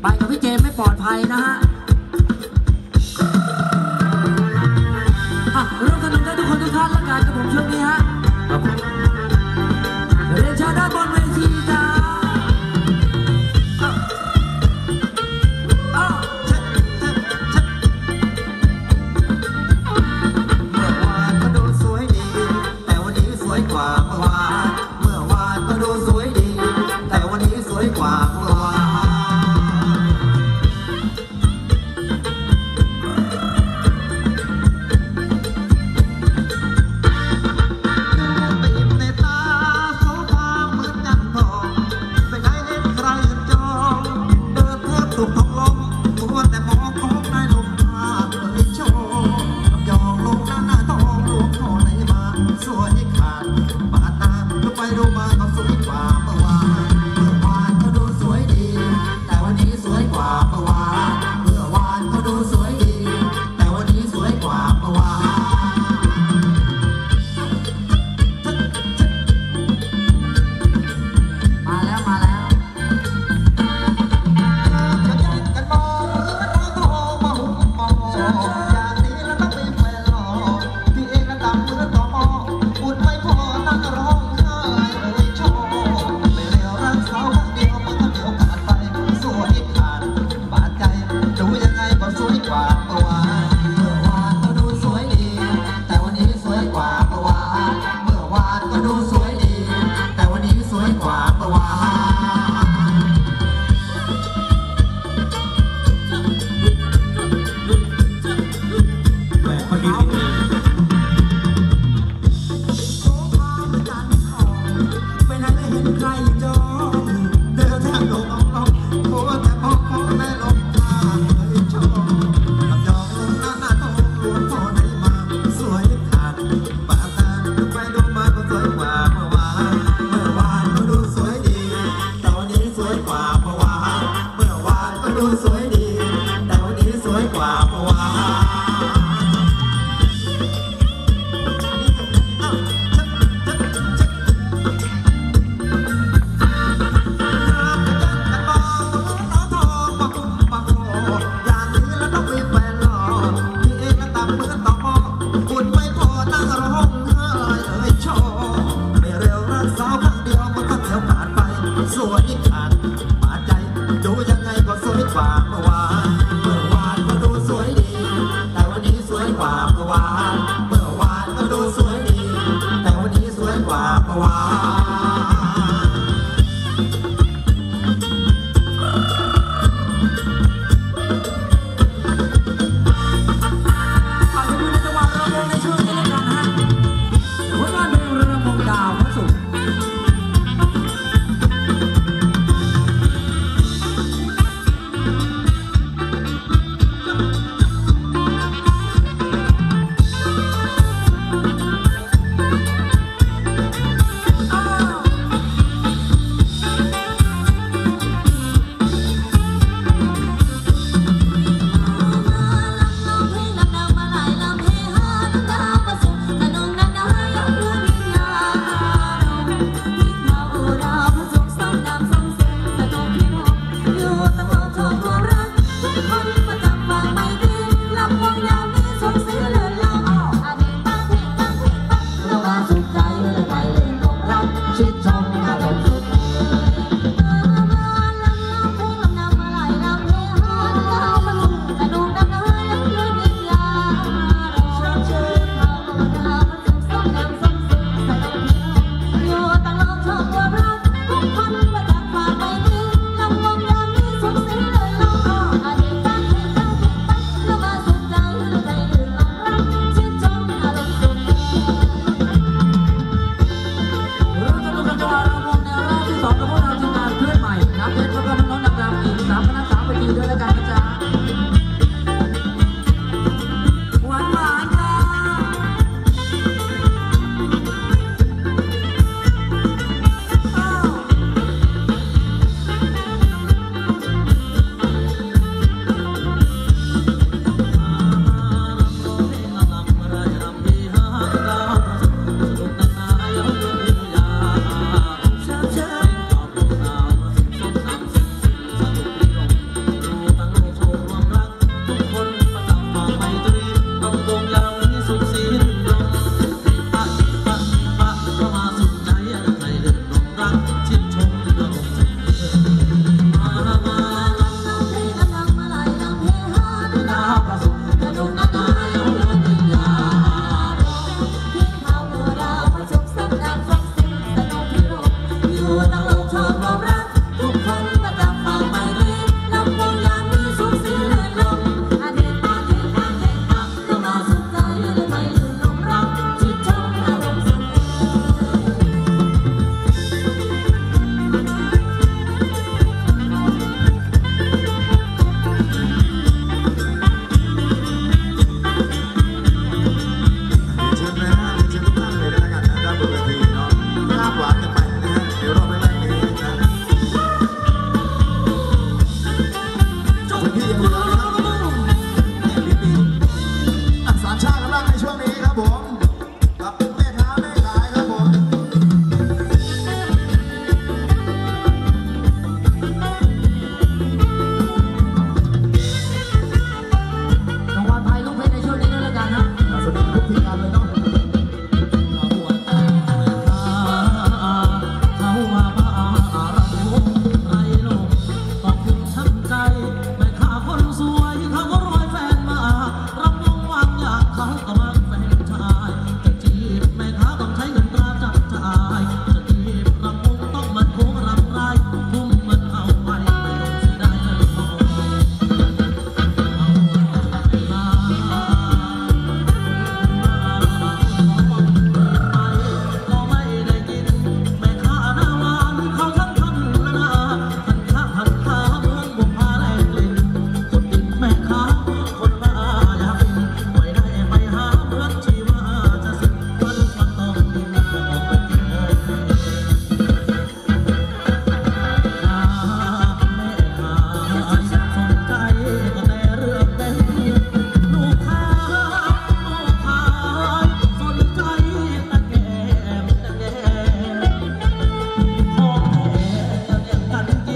กับพี่เจมไม่ปลอดภัยนะฮะร่วมสนุกได้ทุกคนทุกท่านละกันกับผมช่วงนี้ฮะเรียนเชิญด้านบนเวทีจ้าสวยขาด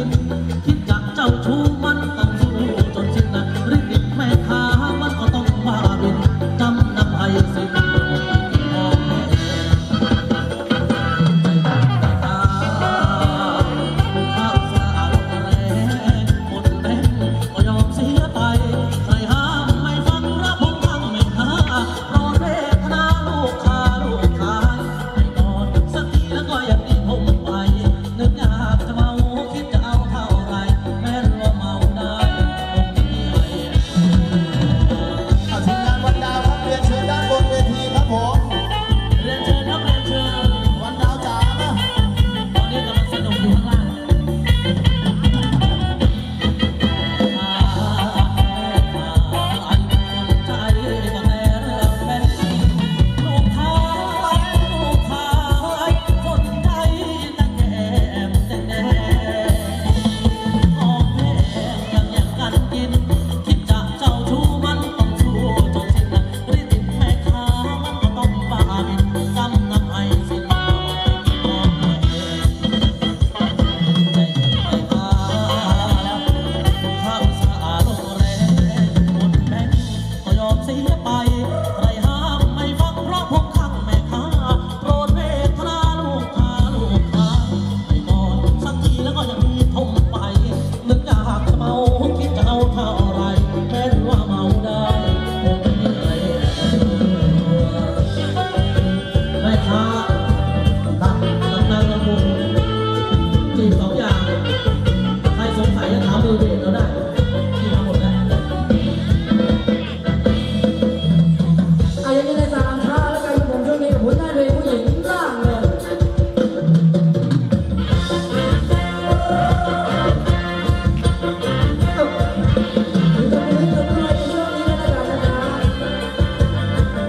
นคิดจะเจ้าชู้มันต้องสู้จนสิ้นนะริบแม่ค้ามันก็ต้องมาบินจำนำให้สิ้นมองแม่ข้าวสารแรงคนแรงก็ยอมเสียไปใครห้ามไม่ฟังระพงทั้งไม่หารอเรศนาลูกค้าให้นอนสักทีแล้วก็อย่างนี้ผมไปนึกอยากจะเมาคิดจะเอาเท่าไรแม้ว่าเมาได้ผมไม่ให้ทีมงานวันดาวครับเรียนเชิญด้านบนเวทีครับผมเรียนเชิญครับเรียนเชิญวันดาวจ๋านะตอนนี้กำลังสนุกอยู่ข้างล่างใจก็แต่เรื่องแผ่นลูกค้าคนใจตั้งแก่แต่แน่ออกแม่ยังแย่งกันกินคิดจะเจ้าชู้มันต้องสู้จนสิ้นริบแม่ค้ามันก็ต้องบ้าบินจำนำให้สิ้นมองแม่ ใจไม่พาแล้วข้าวสารลงแรงหมดแบงก็ยอมเสียไปใครห้ามไม่ฟังเพราะพวกข้างแม่ค้าโปรดเวทนาลูกค้าให้นอนสักทีแล้วก็ยังมีทมไปนึกอยากจะเมาคิดจะเอาเท่าไรแม้ว่าเมาได้ผมไม่ให้แม่ค้าตักนางลำวง จีบสองอย่างใครสงสัยจะถามมือเบสเราได้ที่มาหมดแล้วเอาอย่างนี้ในสามท่าแล้วกันครับผมช่วงนี้กับผลงานเพลงผู้หญิงร่างเลยอยู่ตรงนี้ตรงนี้ในช่วงนี้นะจ๊ะนะจ๊ะ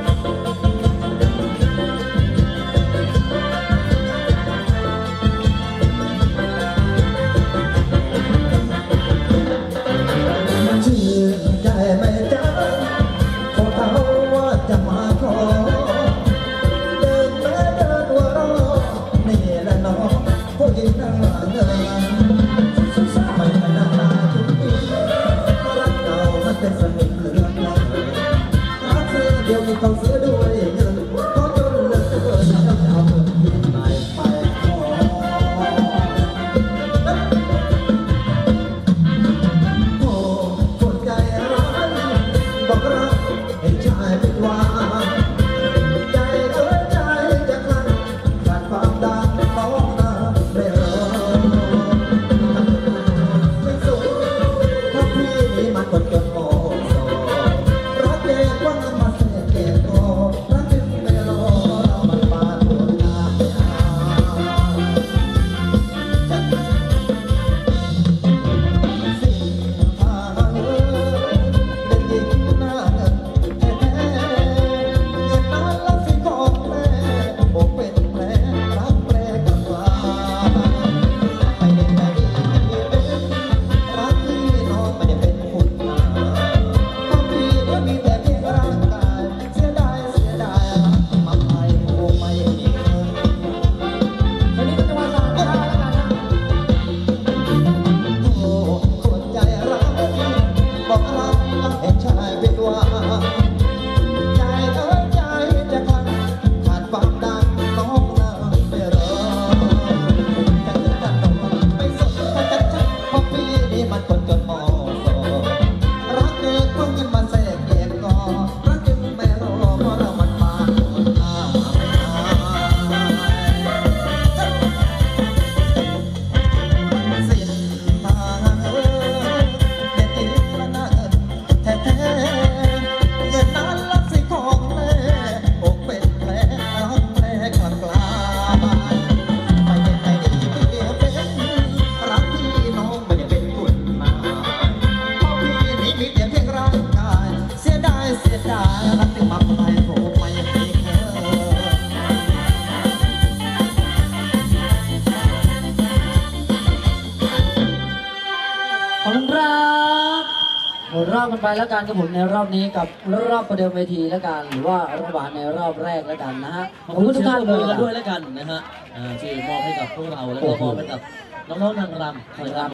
ชื่อใจไม่จ้าขอเขาว่าจะมาขอเดินมาเดินว่ารอนี่แหละน้องผู้หญิงหน้าเงินไม่ขนาดตาทุกทีรักเรามันเป็นสนิทเหลือเกินรักเธอเดียวนี้ต้องซื้อด้วยเงินเพราะจนเหลือเกินแล้วจะเอาเงินที่ไหนไปขอ โอ้คนใจร้ายบอกรักให้ชายผิดหวังใจเอ้ยใจจะคลั่งขาดความดังน้องน้ำไม่รอไม่สูงเพราะพี่นี่มันคนจนโง่โสรักเด็กว่ามาเสียเก็บโง่รักจึงไม่รอเรามันปาดหัวหน้าไม่เอา สิ่งทางเด็กหญิงหน้าเงินแท้เงินนั้นลักสิของแม่อกเป็นแผลรักแปรกับกลาไม่ได้ใจเป็นรักที่น้องไม่ได้เป็นคุณนายเพราะพี่เนี่ยมีแต่เพียงร่างกายเสียดายรักมาไปคงไม่มีเงินตอนนี้ก็จะมาสามท่าแล้วกันนะโอ้คนใจร้ายบอกรักให้ชายผิดหวังใจเอ้ยใจจะคลั่งขาดความดังน้องนางไม่รอแต่ถึงกันต้องไม่สนแต่ชัดเพราะพี่นี่มันคนจนมอสอรักเกินเพราะเงินมาแทรกเก็บก่อรักจึงไม่รอเพราะเรามันมาคนหน้าไม่อาย สิ้นทางเด็ดอีกละนาแท้เงินนั้นลักสิของแม่อกเป็นแผลรักแผลกลางกลายไม่ได้ใจดีเป็นรักที่น้องไม่ได้เป็นคุณนายเพราะพี่นี่มีแต่เพียงร่างกายเสียดายรักที่มาไปโผล่ไม่มีเงินขอบคุณครับหมดรอบกันไปแล้วกันกับผมในรอบนี้กับรอบประเดิมเวทีแล้วกันหรือว่ารัฐบาลในรอบแรกแล้วกันนะฮะขอบคุณทุกท่านเลยกันด้วยแล้วกันนะฮะที่มอบให้กับพวกเราแล้วก็มอบให้กับน้องๆนางรำนะครับ